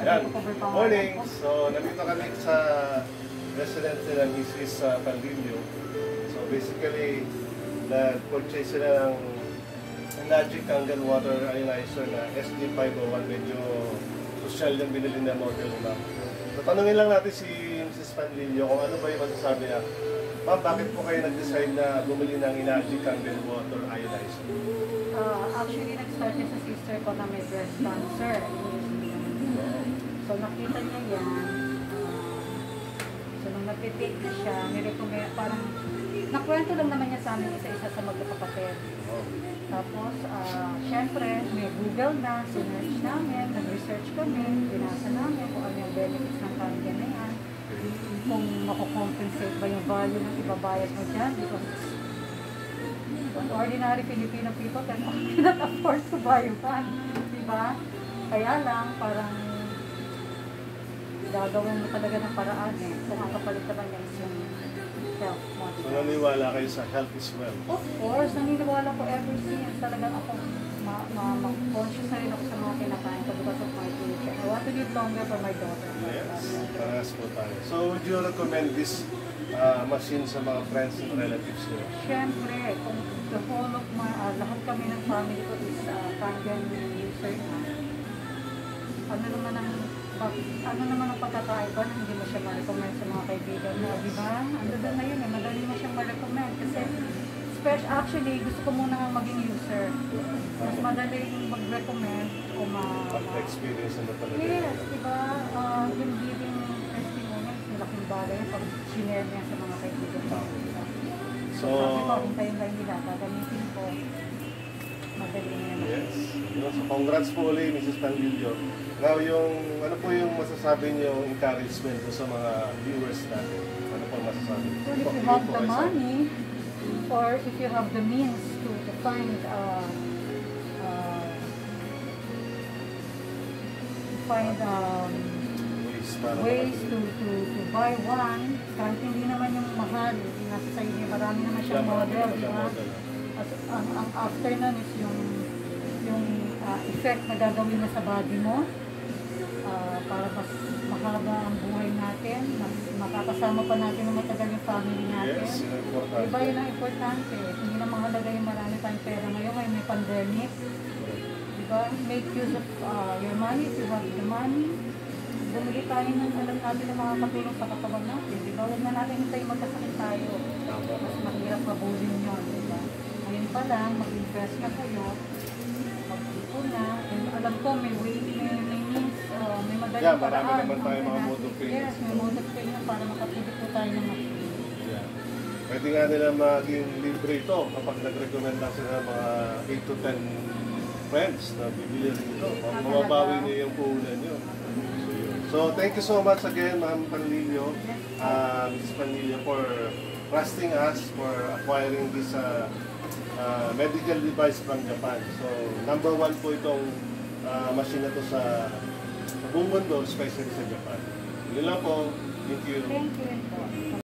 Ayan, morning! So, nandito kami sa residence nila, Mrs. Panlilio. So, basically, nag-purchase sila ng Magic Kangen Water Analyzer na SD501. Medyo social yung binili na model na. So, tanungin lang natin si Mrs. Panlilio kung ano ba yung masasabi niya. Ma'am, bakit po kayo nag-decide na bumili ng Magic Kangen Water Analyzer? Actually, nag-start niya sa sister ko na may breast cancer. So, nakita niya yan. So, nung nag-take na siya, nirecommend, parang, nakwento lang naman niya sa amin isa-isa sa magkakapatid. Tapos, syempre, may Google na, sinerch namin, nag-research kami, binasa namin kung ano yung benefits ng Kangen na yan, kung makukompensate ba yung value ng ibabayad mo dyan, because ordinary Filipino people cannot afford to buy one, diba? Kaya lang, parang gagawin mo talaga ng paraan eh. Kung ang kapalit naman niya is yung health mo. So, naniniwala kayo sa health is wealth? Of course, naniniwala ko ever since. Talagang ako, conscious na rin ako sa mga kinakain ko because of my future. I want to live longer for my daughter. Yes, parehas po tayo. So, would you recommend this machine sa mga friends and relatives nyo? Siyempre, kung the whole of my, lahat kami ng family ko is Kangen user na. Ano naman ang pagkakaiba na hindi mo siya ma-recommend sa mga kaibigan mo, di ba? Ano doon na yun eh, madali mo siyang ma-recommend kasi actually, gusto ko muna nga maging user. Mas madali mag-recommend o experience na talaga. Yes, di ba? Yung giving testimonials, malaking bagay pag sinare niya sa mga kaibigan mo. So, sabi ko, hintayin lang nila, gagamitin ko. Madali niya. Yes. So, congrats po ulit, Mrs. Panlilio. Now, ano po yung masasabi niyo encouragement sa mga viewers natin? Ano po masasabi? Well, if you have the money, or if you have the means to find ways to buy one, kahit hindi naman yung mahal, nasa sa inyo, marami naman siyang model, di ba? Ang after nun is yung effect na gagawin mo sa body mo, para mas mahaba ang buhay natin, mas makakasama pa natin ng matagal yung family natin. Yes, diba yun ang importante? Hindi na mahalaga yung marami tayong pera ngayon, may pandemic. Diba? Make use of your money if you have the money. Bumili tayo ng alam natin na makakatulong sa katawan natin. Diba? Huwag na natin tayo magkasakit tayo. Mas mahirap mabulin yun. Diba? Ngayon pa lang, mag-invest na kayo. Mag-ipon na. Alam ko, may means, may madaling paraan. Marami naman tayo mga mode of payment. Yes, may mode of payment para makapili po tayo ng machine. Yeah. Pwede nga nila maging libre ito kapag nag-recommend lang sila mga 8 to 10 friends na bibili rin ito. Mababawi niyo yung puhunan nyo. So, thank you so much again, Ma'am Panlilio, Mrs. Panlilio, for trusting us, for acquiring this medical device from Japan. So, number 1 po itong machine na to sa buong mundo, especially sa Japan. Yun lang po. Thank you. Thank you.